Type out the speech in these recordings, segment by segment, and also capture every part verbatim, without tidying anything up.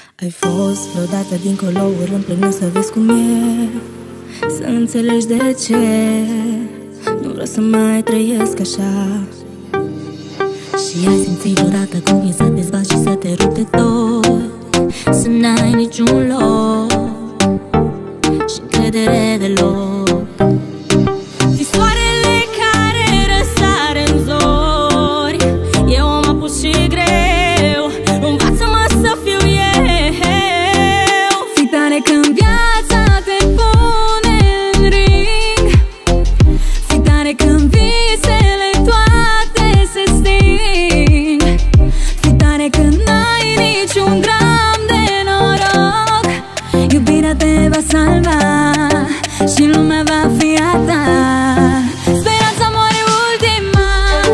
Ai fost vreodată dincolo, ori împreună să vezi cum e, să înțelegi de ce nu vreau să mai trăiesc așa. Și ai simțit vreodată cum e să te zbați și să te rup de tot, să n-ai niciun loc și încredere deloc. Fii soarele care răsare în zori, eu am apus și greu, învață-mă să fiu eu. Fii tare când viața te pune în ring, fii tare când visele toate se sting, fii tare când n-ai niciun gram de noroc. Iubirea te va salva și lumea va fi a ta. Speranța moare ultima.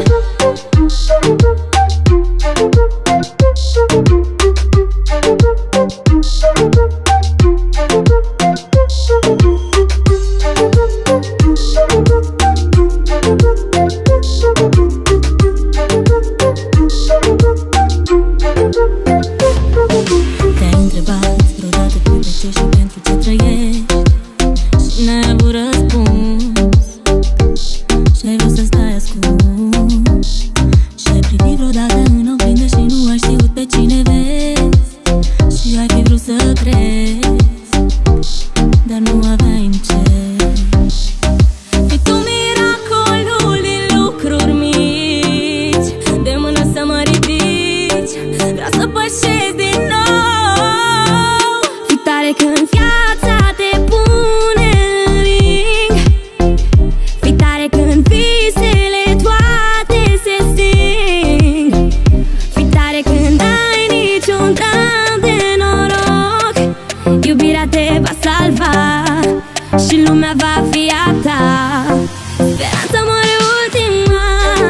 Te-ai întrebat vreodată de ce și pentru ce trăiești și n-ai avut răspuns și ai vrut să stai ascuns și ai privit vreodată în oglindă și nu ai știut pe cine vezi și ai fi vrut să crezi, dar nu aveai în ce. Fii tu miracolul din lucruri mici, de mână să mă ridici, vreau să pășesc din nou. Fii tare când viața te pune în ring, fii tare când visele toate se sting, fii tare când ai niciun dram de noroc. Iubirea te va salva și lumea va fi a ta. Speranța moare ultima.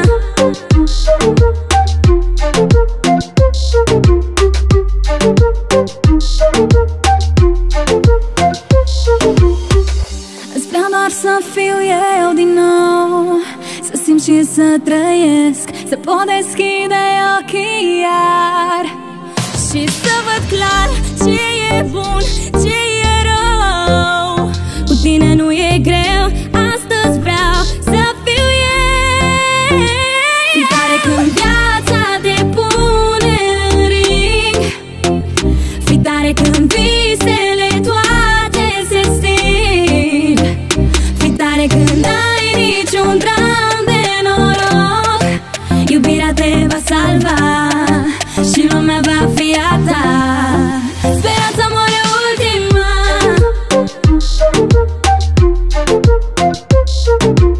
Îți vreau doar să fiu eu din nou, să simt și să trăiesc, să pot deschide ochii iar și să văd clar ce e bun, ce e rău. Cu tine nu e greu, astăzi vreau să fiu eu. Fii tare când viața te pune în ring, fii tare când visele toate se sting, fii tare când n-ai niciun dram de noroc. Iubirea te va salva și lumea va fi a ta. Speranța moare ultima.